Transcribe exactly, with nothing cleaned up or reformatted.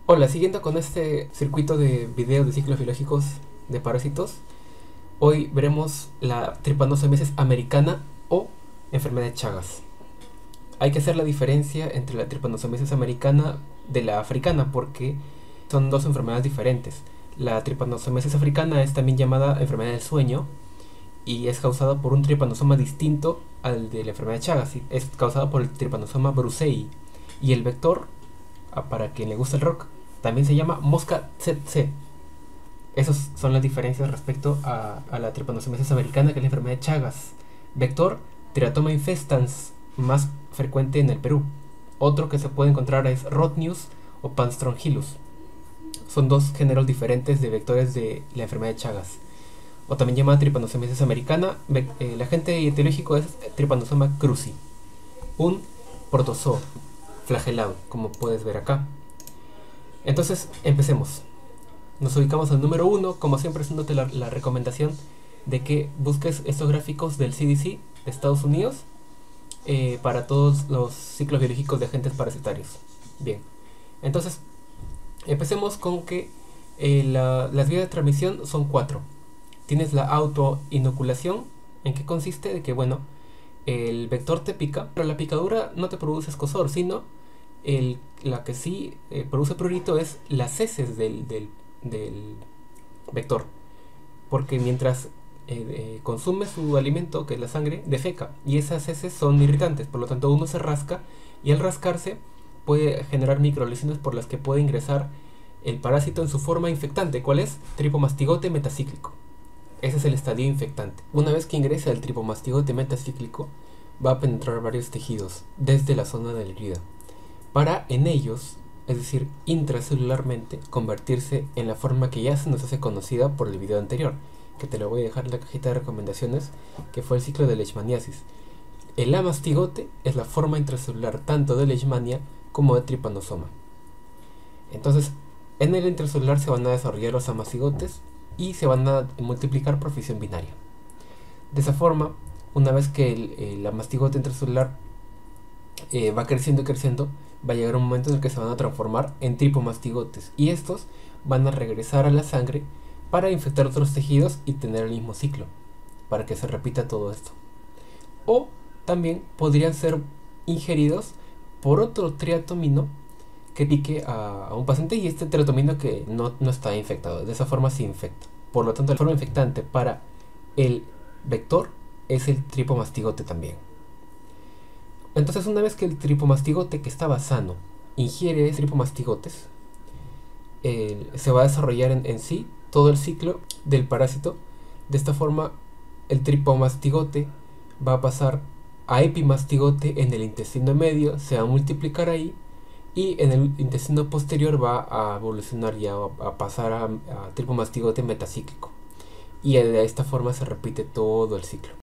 Hola, siguiendo con este circuito de videos de ciclos biológicos de parásitos, hoy veremos la Trypanosomiasis americana o enfermedad de Chagas. Hay que hacer la diferencia entre la Trypanosomiasis americana de la africana porque son dos enfermedades diferentes. La Trypanosomiasis africana es también llamada enfermedad del sueño y es causada por un tripanosoma distinto al de la enfermedad de Chagas. Es causada por el tripanosoma brucei y el vector, para quien le gusta el rock, también se llama mosca tsetse. Esas son las diferencias respecto a, a la trypanosomiasis americana, que es la enfermedad de Chagas. Vector, Teratoma infestans, más frecuente en el Perú. Otro que se puede encontrar es Rotnius o Panstronghilus. Son dos géneros diferentes de vectores de la enfermedad de Chagas. O también llamada trypanosomiasis americana. El agente etiológico es Trypanosoma cruzi, un protozoo flagelado, como puedes ver acá. Entonces, empecemos. Nos ubicamos al número uno, como siempre haciéndote la, la recomendación de que busques estos gráficos del C D C de Estados Unidos eh, para todos los ciclos biológicos de agentes parasitarios. Bien, entonces empecemos con que eh, la, las vías de transmisión son cuatro. Tienes la autoinoculación. ¿En qué consiste? De que, bueno, el vector te pica, pero la picadura no te produce escozor, sino el, la que sí eh, produce prurito es las heces del, del, del vector, porque mientras eh, eh, consume su alimento, que es la sangre, defeca, y esas heces son irritantes, por lo tanto uno se rasca y al rascarse puede generar microlesiones por las que puede ingresar el parásito en su forma infectante. ¿Cuál es? Tripomastigote metacíclico. Ese es el estadio infectante. Una vez que ingresa el tripomastigote metacíclico, va a penetrar varios tejidos desde la zona de la herida, para en ellos, es decir, intracelularmente, convertirse en la forma que ya se nos hace conocida por el video anterior, que te lo voy a dejar en la cajita de recomendaciones, que fue el ciclo de leishmaniasis. El amastigote es la forma intracelular tanto de leishmania como de tripanosoma. Entonces, en el intracelular se van a desarrollar los amastigotes y se van a multiplicar por fisión binaria. De esa forma, una vez que el, el amastigote intracelular eh, va creciendo y creciendo, va a llegar un momento en el que se van a transformar en tripomastigotes, y estos van a regresar a la sangre para infectar otros tejidos y tener el mismo ciclo, para que se repita todo esto. O también podrían ser ingeridos por otro triatomino que pique a, a un paciente, y este triatomino que no, no está infectado. De esa forma se infecta. Por lo tanto, la forma infectante para el vector es el tripomastigote también. Entonces, una vez que el tripomastigote que estaba sano ingiere tripomastigotes, eh, se va a desarrollar en, en sí todo el ciclo del parásito. De esta forma, el tripomastigote va a pasar a epimastigote en el intestino medio, se va a multiplicar ahí, y en el intestino posterior va a evolucionar ya a, a pasar a, a tripomastigote metacíclico. Y de esta forma se repite todo el ciclo.